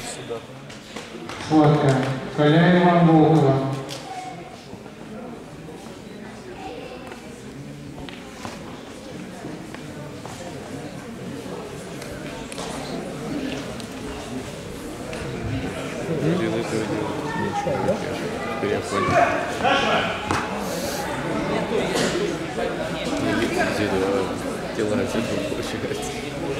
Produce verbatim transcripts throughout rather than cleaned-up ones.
сюда. Сладкая. Коляева, Волкова. Делает и делает. Ничего. Теперь я понял. Тело отсюда получается.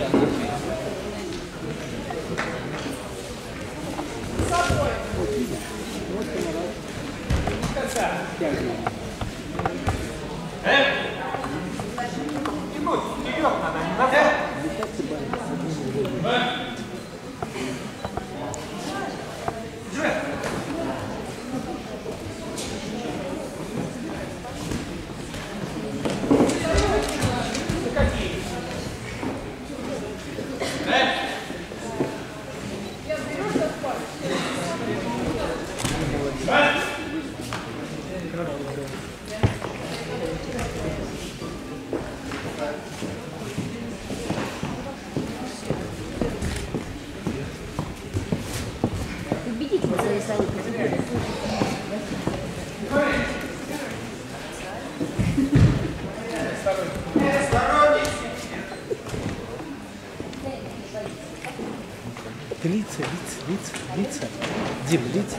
Убедительно зависали категории. Лица, лица, лица, лица. Дим, лица.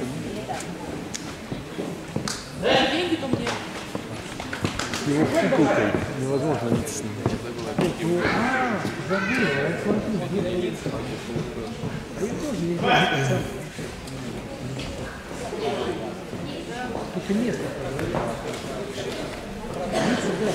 Деньги-то мне. Его куколкой невозможно лица снимать. А, забыл, я смотрю, где лица. А я тоже не знаю лица. Только место. Лица, да.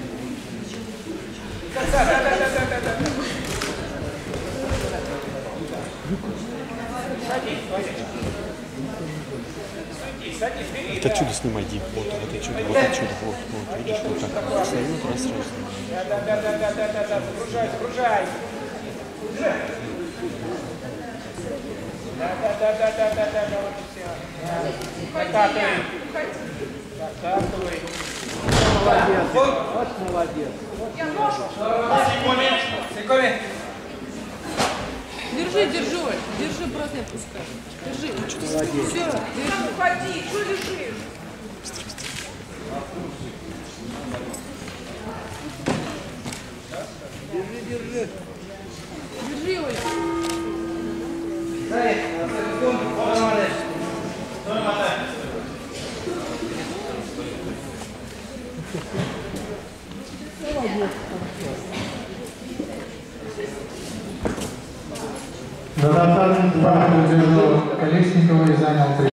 Это чудо снимай, Дим. Вот, вот это чудо, вот это чудо, вот, вот, видишь, вот так. Встает, раз, сразу. Да, да, да, да, да, да, да, загружай, загружай. Да, да, да, да, да, да, да, вот и все. Закатывай. Закатывай. Молодец, вот молодец. Секунд. Держи, держи, Оль. Держи, просто не отпускай. Держи. Молодец. Все, держи. Уходи, что лежишь? Держи, держи. Держи, Оль. Додаток два удержал Колесникова и занял три.